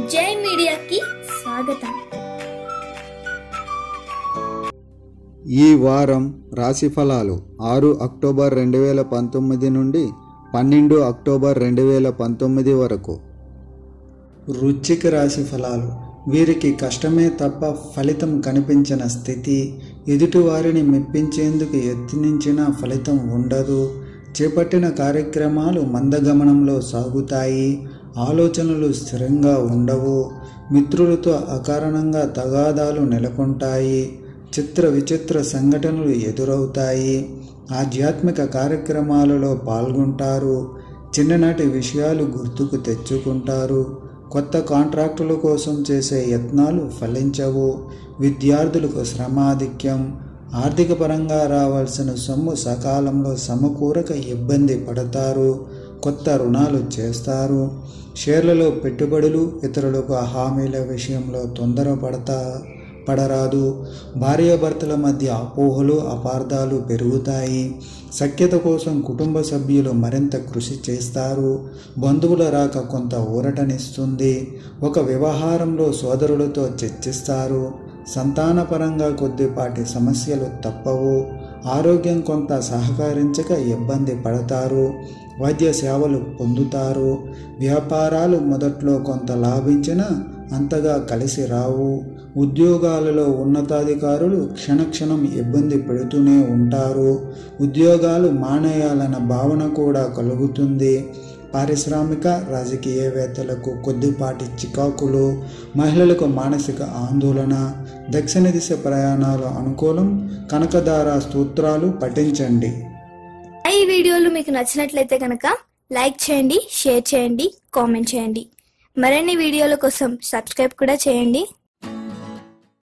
జై మీడియాకి స్వాగతం. ఈ వారం రాశి ఫలాలు 6 అక్టోబర్ 2019 నుండి 12 అక్టోబర్ 2019 వరకు. వృశ్చిక రాశి ఫలాలు. వీరికి కష్టమే తప్ప ఫలితం కనిపించిన స్థితి. ఎదుటివారిని మెప్పించేందుకు యత్నించిన ఫలితం ఉండదు. చేపట్టిన కార్యక్రమాలు మందగమనంలో సాగుతాయి. ఆలోచనలు స్థిరంగా ఉండవు. మిత్రులతో అకారణంగా తగాదాలు నెలకొంటాయి. చిత్ర విచిత్ర సంఘటనలు ఎదురవుతాయి. ఆధ్యాత్మిక కార్యక్రమాలలో పాల్గొంటారు. చిన్ననాటి విషయాలు గుర్తుకు తెచ్చుకుంటారు. కొత్త కాంట్రాక్టుల కోసం చేసే యత్నాలు ఫలించవు. విద్యార్థులకు శ్రమాధిక్యం. ఆర్థిక పరంగా రావాల్సిన సొమ్ము సకాలంలో సమకూరక ఇబ్బంది పడతారు. కొత్త రుణాలు చేస్తారు. షేర్లలో పెట్టుబడులు. ఇతరులకు హామీల విషయంలో పడరాదు. భార్యాభర్తల మధ్య అపోహలు అపార్థాలు పెరుగుతాయి. సఖ్యత కోసం కుటుంబ సభ్యులు మరింత కృషి చేస్తారు. బంధువుల రాక కొంత ఊరటనిస్తుంది. ఒక వ్యవహారంలో సోదరులతో చర్చిస్తారు. సంతానపరంగా కొద్దిపాటి సమస్యలు తప్పవు. ఆరోగ్యం కొంత సహకరించక ఇబ్బంది పడతారు. వైద్య సేవలు పొందుతారు. వ్యాపారాలు మొదట్లో కొంత లాభించినా అంతగా కలిసి రావు. ఉద్యోగాలలో ఉన్నతాధికారులు క్షణక్షణం ఇబ్బంది పెడుతూనే ఉంటారు. ఉద్యోగాలు మానేయాలన్న భావన కూడా కలుగుతుంది. పారిశ్రామిక రాజకీయవేత్తలకు కొద్దిపాటి చికాకులు. మహిళలకు మానసిక ఆందోళన. దక్షిణ దిశ ప్రయాణాలు అనుకూలం. కనకదార స్తోత్రాలు పఠించండి. ఈ వీడియోలు మీకు నచ్చినట్లయితే కనుక లైక్ చేయండి, షేర్ చేయండి, కామెంట్ చేయండి. మరిన్ని వీడియోల కోసం సబ్స్క్రైబ్ కూడా చేయండి.